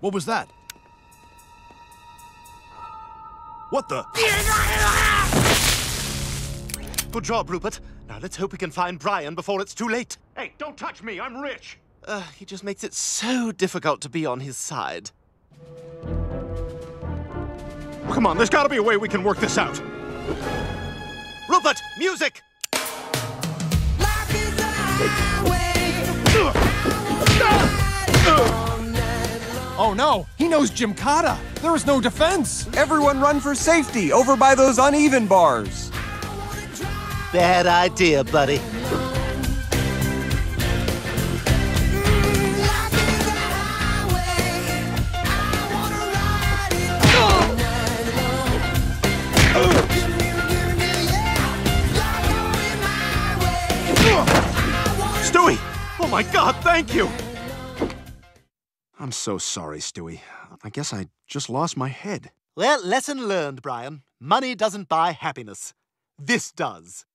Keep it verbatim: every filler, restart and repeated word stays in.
What was that? What the? Good job, Rupert. Now let's hope we can find Brian before it's too late. Hey, don't touch me. I'm rich. Uh, he just makes it so difficult to be on his side. Come on, there's got to be a way we can work this out. Rupert, music! Oh no, he knows Gymkata. There is no defense. Everyone run for safety over by those uneven bars. Bad idea, buddy. Stewie! Oh my God, thank you! I'm so sorry, Stewie. I guess I just lost my head. Well, lesson learned, Brian. Money doesn't buy happiness. This does.